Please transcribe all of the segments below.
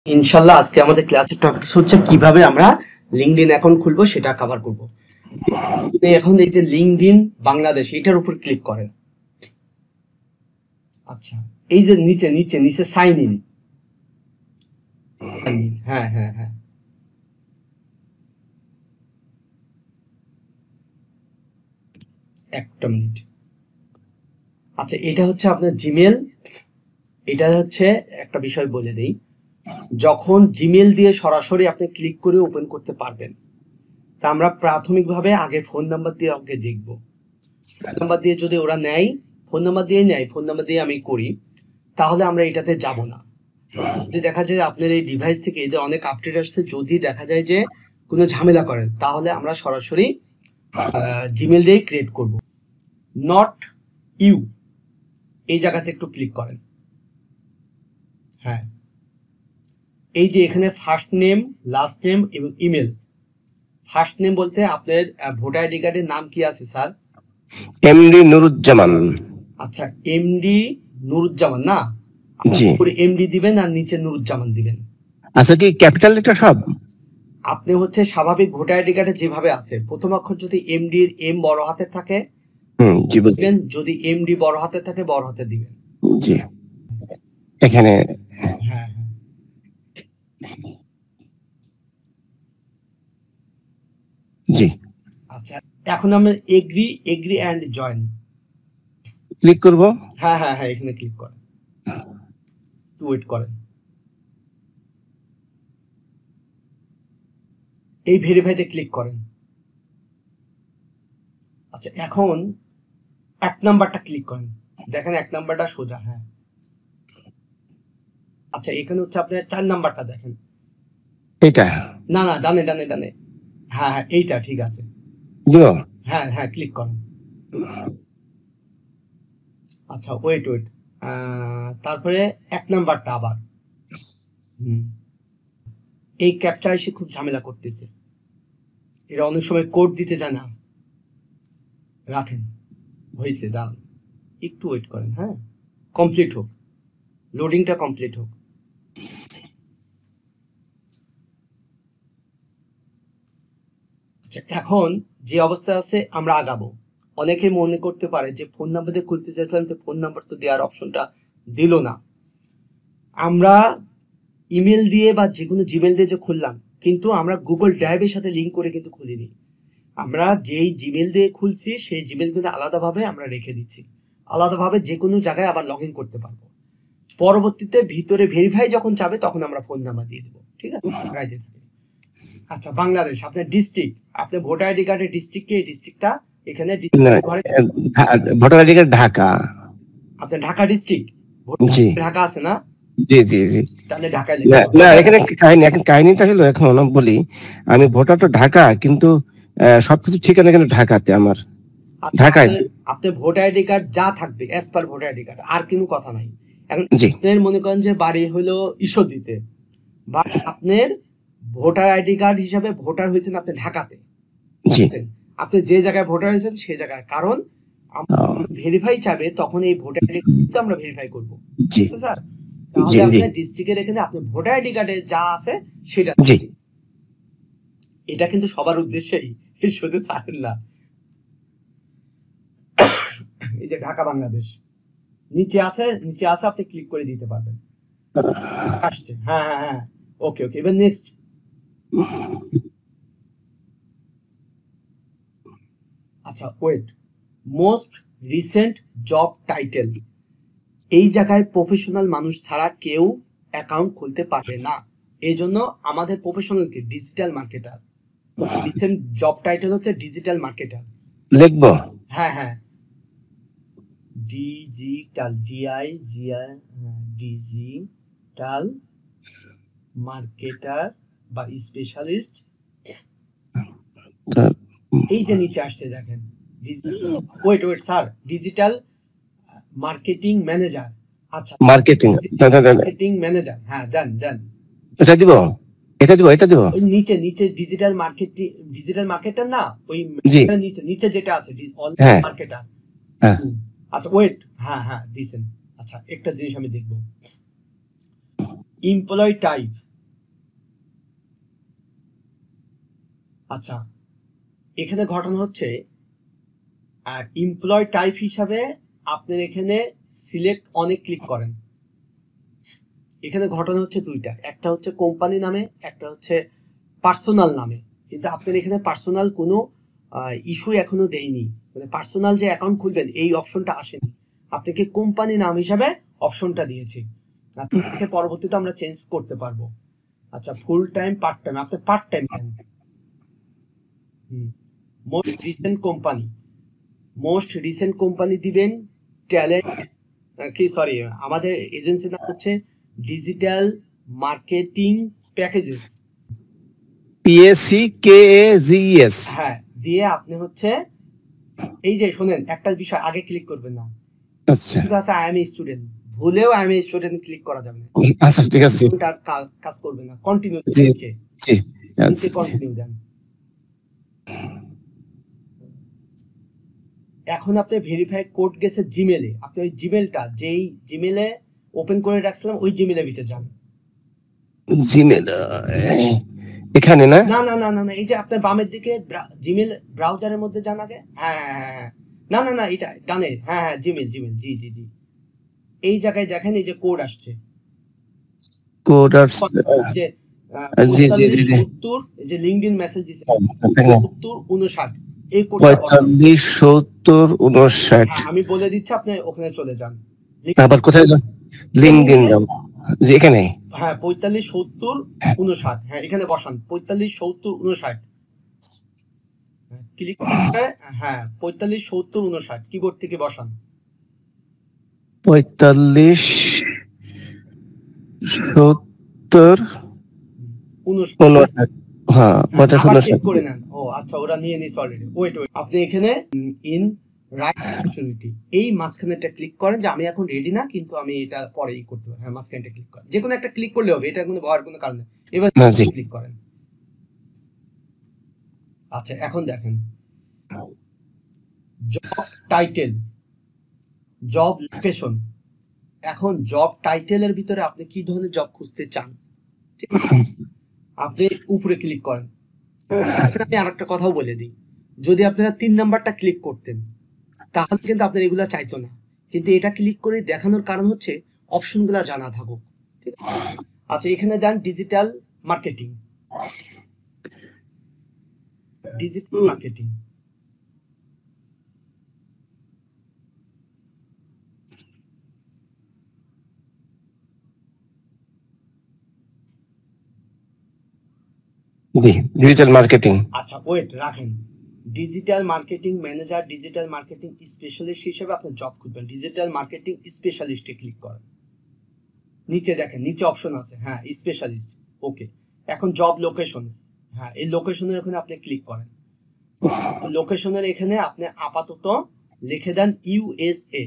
ইনশাল্লাহ আজকে আমাদের ক্লাসের টপিক হচ্ছে কিভাবে আমরা লিঙ্কডইন অ্যাকাউন্ট খুলবো সেটা কভার করব। এখন এই যে লিঙ্কডইন বাংলাদেশ এটার উপর ক্লিক করেন। আচ্ছা, এই যে নিচে নিচে নিচে সাইন ইন, হ্যাঁ হ্যাঁ হ্যাঁ, একটা মিনিট। আচ্ছা, এটা হচ্ছে আপনার জিমেল। এটা হচ্ছে একটা বিষয় বলে দেই, যখন জিমেল দিয়ে সরাসরি আপনি ক্লিক করে ওপেন করতে পারবেন, তা আমরা প্রাথমিকভাবে আগে ফোন নাম্বার দিয়ে আগে দেখব। ফোন নাম্বার দিয়ে যদি ওরা নেয়, ফোন নাম্বার দিয়ে নেয়, ফোন নাম্বার দিয়ে আমি করি, তাহলে আমরা এটাতে যাব না। যদি দেখা যায় আপনার এই ডিভাইস থেকে এদের অনেক আপডেট আসছে, যদি দেখা যায় যে কোনো ঝামেলা করেন, তাহলে আমরা সরাসরি জিমেল দিয়ে ক্রিয়েট করব। নট ইউ এই জায়গাতে একটু ক্লিক করেন। হ্যাঁ, এই যে এখানে ফার্স্ট নেম, লাস্ট নেম এবং ইমেল। ফার্স্ট নেম বলতে আপনার ভোটার আইডি কার্ডের নাম কি আছে স্যার? এমডি নুরুজ্জামান। আচ্ছা, এমডি নুরুজ্জামান না? জি, উপরে এমডি দিবেন আর নিচে নুরুজ্জামান দিবেন। আচ্ছা, কি ক্যাপিটাল লেটার সব? আপনি হচ্ছে স্বাভাবিক ভোটার আইডি কার্ডে যেভাবে আছে, প্রথম অক্ষর যদি এমডি এর এম বড় হাতে থাকে জি দিবেন, যদি এমডি বড় হাতে থাকে বড় হাতে দিবেন। জি, এখানে হ্যাঁ হ্যাঁ, জি আচ্ছা, এখন আমরা agree agree and join click করব। হ্যাঁ হ্যাঁ হ্যাঁ, এখানে ক্লিক করেন, একটু ওয়েট করেন। এই ভেরিফাইতে ক্লিক করেন। আচ্ছা, এখন এক নাম্বারটা ক্লিক করেন, দেখেন এক নাম্বারটা সোজা। হ্যাঁ, আচ্ছা, এখানে হচ্ছে আপনার 4 নাম্বারটা দেখেন। এটা না না, ডানে ডানে ডানে, হ্যাঁ হ্যাঁ, এইটা ঠিক আছে। দিও। হ্যাঁ হ্যাঁ, ক্লিক করেন। আচ্ছা, ওয়েট ওয়েট, তারপরে এক নাম্বারটা আবার। এই ক্যাপচা এসে খুব ঝামেলা করতেছে, এরা অনেক সময় কোড দিতে চায় না। রাখেন, হয়েছে, দাঁড়ান, একটু ওয়েট করেন। হ্যাঁ, কমপ্লিট হোক, লোডিংটা কমপ্লিট হোক। আচ্ছা, এখন যে অবস্থা আছে আমরা আগাবো। অনেকে মনে করতে পারে যে ফোন নাম্বার দিয়ে খুলতে চাইছিলাম, তো ফোন নাম্বার তো দেওয়ার অপশনটা দিল না। আমরা ইমেল দিয়ে বা যে কোনো জিমেল দিয়ে যে খুললাম, কিন্তু আমরা গুগল ড্রাইভের সাথে লিঙ্ক করে কিন্তু খুলিনি। আমরা যেই জিমেল দিয়ে খুলছি সেই জিমেল কিন্তু আলাদাভাবে আমরা রেখে দিচ্ছি, আলাদাভাবে যে কোনো জায়গায় আবার লগ ইন করতে পারবো। পরবর্তীতে ভিতরে ভেরিফাই যখন যাবে তখন আমরা ফোন নাম্বার দিয়ে দেবো, ঠিক আছে? আচ্ছা, বাংলাদেশ, আপনার ডিস্ট্রিক্ট, আপনার ভোটার আইডি কার্ডের ডিস্ট্রিক্ট কি? এই ডিস্ট্রিক্টটা এখানে ভোটার আইডি কার্ড ঢাকা। আপনার ঢাকা ডিস্ট্রিক্ট, জি, ঢাকা আছে না? জি জি জি। তাহলে ঢাকায় না, এখানে কাহিনীটা হলো, এখন বলি, আমি ভোটার তো ঢাকা, কিন্তু সবকিছু ঠিকানা কিন্তু ঢাকাতে আমার। ঢাকায়। আপনি ভোটার আইডি কার্ড যা থাকবে as per voter ID card, আর কোনো কথা নাই। এখন জি, আপনার মনে করেন যে বাড়ি হলো ঈশ্বরদীতে, বা আপনার ভোটার আইডি কার্ড হিসাবে ভোটার হয়েছেন আপনি ঢাকাতে, জি, আপনি যে জায়গায় ভোটার হয়েছেন সেই জায়গায়, কারণ ভেরিফাই চাবে তখন এই ভোটার আইডি কার্ড আমরা ভেরিফাই করবো, জি স্যার। তাহলে আপনার ডিস্ট্রিক্টের এখানে আপনি ভোটার আইডি কার্ডে যা আছে সেটা। জি। এটা কিন্তু সবার উদ্দেশ্যেই, শুধু স্যারের না। এই যে ঢাকা বাংলাদেশ নিচে আছে, নিচে আছে, আপনি ক্লিক করে দিতে পারবেন। আসছে, হ্যাঁ হ্যাঁ হ্যাঁ, ওকে ওকে, এবার নেক্সট। আচ্ছা, wait, most recent job title, এই জায়গায় প্রফেশনাল মানুষ ছাড়া কেউ অ্যাকাউন্ট খুলতে পারবে না। এই জন্য আমাদের প্রফেশনাল কি digital marketer, recent job title হচ্ছে ডিজিটাল মার্কেটার। লিখবো? হ্যাঁ হ্যাঁ, ডিজিটাল, ডিআইজিআই, ডিজিটাল মার্কেটার বা স্পেশালিস্ট। এই যে নিচে আসছে দেখেন, wait wait sir, digital marketing manager. আচ্ছা, মার্কেটিং ম্যানেজার, হ্যাঁ, দেন দেন। এটা দিব, এটা দিব, এটা দিব। ওই নিচে নিচে ডিজিটাল মার্কেটিং, ডিজিটাল মার্কেটার না, ওই নিচে নিচে যেটা আছে অনলাইন মার্কেটার। আচ্ছা, ওয়েট, হ্যাঁ হ্যাঁ দিছেন। আচ্ছা, একটা জিনিস আমি দেখবো, এমপ্লয় টাইপ, আচ্ছা, এখানে ঘটনা হচ্ছে এমপ্লয় টাইপ হিসাবে আপনার এখানে সিলেক্ট অনেক ক্লিক করেন। এখানে ঘটনা হচ্ছে দুইটা, একটা হচ্ছে কোম্পানি নামে, একটা হচ্ছে পার্সোনাল নামে। কিন্তু আপনার এখানে পার্সোনাল কোনো ইস্যু এখনো দেয়নি, মানে পার্সোনাল যে অ্যাকাউন্ট খুলবেন এই অপশনটা আসেনি, আপনাকে কোম্পানি নাম হিসাবে অপশনটা দিয়েছি। আপনাকে পরবর্তীতে আমরা চেঞ্জ করতে পারবো। আচ্ছা, ফুল টাইম পার্ট টাইম, আপনি পার্ট টাইম দেন। Most recent company, most recent company দিবেন। ট্যালেন্ট কি, সরি, আমাদের এজেন্সির নাম হচ্ছে ডিজিটাল মার্কেটিং প্যাকেজেস, PACKAGES। হ্যাঁ, দিয়ে আপনি হচ্ছে এই যে শোনেন, একটা বিষয় আগে ক্লিক করবেন না, আচ্ছা কিন্তু আছে আই এম এ স্টুডেন্ট, ভুলেও I am a student click করা যাবে না। আচ্ছা, ঠিক আছে। কোনটা কাজ করবে না, কন্টিনিউ জি নিচে জি, নিচে আচ্ছা কন্টিনিউ দেন। এখন আপনি ভেরিফাই কোড গেছে জিমেলে, আপনি ওই জিমেলটা যেই জিমেলে ওপেন করে রাখছিলাম ওই জিমেলের ভিতরে যান। জিমেল এখানে না? না না না না না, এই যে আপনার বামের দিকে জিমেল ব্রাউজারের মধ্যে যান আগে। হ্যাঁ হ্যাঁ হ্যাঁ হ্যাঁ, না না না, এটা ডানে, হ্যাঁ হ্যাঁ, জিমেল জিমেল, জি জি জি, এই জায়গায় দেখেন এই যে কোড আসছে, কোড এই যে জি জি জি জি, 70, এই যে লিংকডইন মেসেজ দিছে 7059, এই কোডটা 45 70 59। হ্যাঁ, আমি বলে দিচ্ছি, আপনি ওখানে চলে যান। আবার কোথায় যান? লিংকডইন যাও, যে এখানে। হ্যাঁ, 45 70 59, হ্যাঁ এখানে বসান 45 70 59, ক্লিক করে, হ্যাঁ 45 70 59 কিবোর্ড থেকে বসান। 45 70 59। হ্যাঁ, কয়টা আবার 59? চেক করে নেন। ও আচ্ছা, ওরা নিয়ে নিছে অলরেডি। ওয়েট ওয়েট, আপনি এখানে ইন রাইট অপরচুনিটি এই মাঝখানেটা ক্লিক করেন, যে আমি এখন রেডি না, কিন্তু আমি এটা পরেই করতে পারি। হ্যাঁ, মাঝখানেটা ক্লিক করেন, যে কোনো একটা ক্লিক করলে হবে, এটা কোনো ভয়ের কোনো কারণ নেই। এবার ক্লিক করেন। আচ্ছা, এখন দেখেন জব টাইটেল, জব লোকেশন। এখন জব টাইটেলের ভিতরে আপনি কি ধরনের জব খুঁজতে চান, ঠিক আছে? আপনি উপরে ক্লিক করেন। আমি আরেকটা কথাও বলে দিই, যদি আপনারা 3 নাম্বারটা ক্লিক করতেন তাহলে কিন্তু আপনার এগুলা চাইতো না, কিন্তু এটা ক্লিক করে দেখানোর কারণ হচ্ছে অপশনগুলো জানা থাকুক, ঠিক আছে? আচ্ছা, এখানে দেন digital marketing, digital marketing. Digital marketing. আচ্ছা ওয়েট রাখেন, digital marketing manager, digital marketing specialist হিসেবে আপনি জব খুঁজবেন, ডিজিটাল মার্কেটিং স্পেশালিস্টে ক্লিক করেন। নিচে দেখেন, নিচে অপশন আছে, হ্যাঁ স্পেশালিস্ট, ওকে। এখন জব লোকেশন, হ্যাঁ এই লোকেশনের ওখানে আপনি ক্লিক করেন। লোকেশনের এখানে আপনি আপাতত লিখে দেন ইউএসএ,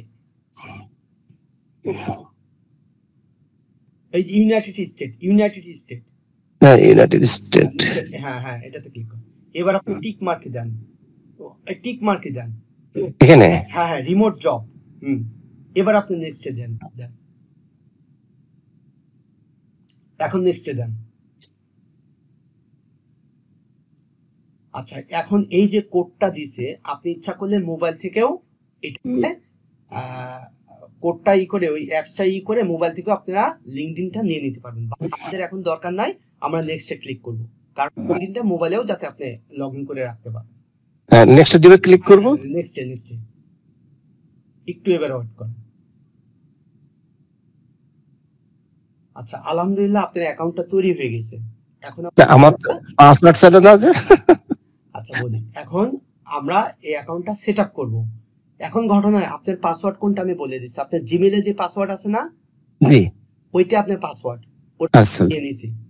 এই যে ইউনাইটেড স্টেট, ইউনাইটেড স্টেট, হ্যাঁ ইউনাইটেড স্টেট। হ্যাঁ হ্যাঁ, এটাতে ক্লিক করেন। এবার আপনি টিক মার্ক দেন, টিক মার্ক দেন এখানে। হ্যাঁ হ্যাঁ, রিমোট জব। এবার আপনি নেক্সটে দেন, এখন নেক্সটে দেন। আচ্ছা, এখন এই যে কোডটা দিছে, আপনি ইচ্ছা করলে মোবাইল থেকেও এটা কোডটা করে ওই অ্যাপসটা করে মোবাইল থেকেও আপনারা লিংকডইনটা নিয়ে নিতে পারবেন। আমাদের এখন দরকার নাই, আমরা নেক্সটে ক্লিক করব, কারণ লিংকডইনটা মোবাইলেও যাতে আপনি লগইন করে রাখতে পারেন। হ্যাঁ, নেক্সট দিকে ক্লিক করব। নেক্সটে একটু এবার ওয়েট করেন। আচ্ছা, আলহামদুলিল্লাহ আপনার অ্যাকাউন্টটা তৈরি হয়ে গেছে। এখন আমার পাসওয়ার্ড ছিল না যে। আচ্ছা বলি, এখন আমরা এই অ্যাকাউন্টটা সেট আপ করবো। এখন ঘটনা, আপনার পাসওয়ার্ড কোনটা আমি বলে দিচ্ছি। আপনার জিমেলে যে পাসওয়ার্ড আছে না, জি, ওইটা আপনার পাসওয়ার্ড, ওটা নিয়ে নিছি।